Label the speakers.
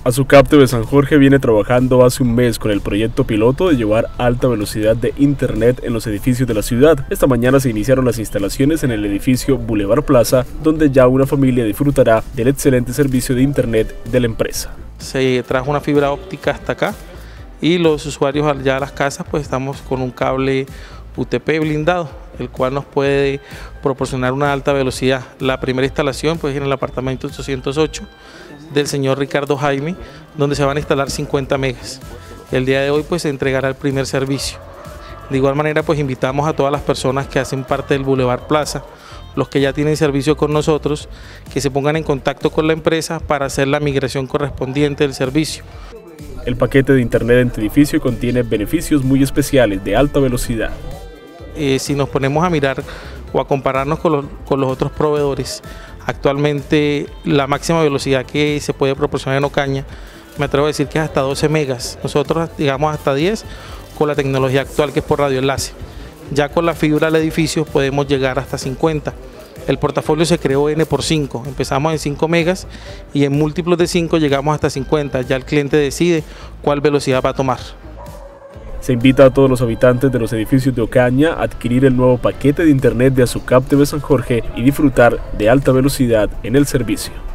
Speaker 1: Azucap TV San Jorge viene trabajando hace un mes con el proyecto piloto de llevar alta velocidad de internet en los edificios de la ciudad. Esta mañana se iniciaron las instalaciones en el edificio Boulevard Plaza, donde ya una familia disfrutará del excelente servicio de internet de la empresa.
Speaker 2: Se trajo una fibra óptica hasta acá y los usuarios allá a las casas pues estamos con un cable UTP blindado, el cual nos puede proporcionar una alta velocidad. La primera instalación pues en el apartamento 808 del señor Ricardo Jaime, donde se van a instalar 50 megas. El día de hoy pues se entregará el primer servicio. De igual manera pues invitamos a todas las personas que hacen parte del Boulevard Plaza, los que ya tienen servicio con nosotros, que se pongan en contacto con la empresa para hacer la migración correspondiente del servicio.
Speaker 1: El paquete de internet en tu edificio contiene beneficios muy especiales de alta velocidad.
Speaker 2: Si nos ponemos a mirar o a compararnos con los otros proveedores, actualmente la máxima velocidad que se puede proporcionar en Ocaña, me atrevo a decir que es hasta 12 megas. Nosotros digamos hasta 10 con la tecnología actual que es por radioenlace. Ya con la fibra al edificio podemos llegar hasta 50. El portafolio se creó N por 5, empezamos en 5 megas y en múltiplos de 5 llegamos hasta 50. Ya el cliente decide cuál velocidad va a tomar.
Speaker 1: Se invita a todos los habitantes de los edificios de Ocaña a adquirir el nuevo paquete de internet de Azucap TV San Jorge y disfrutar de alta velocidad en el servicio.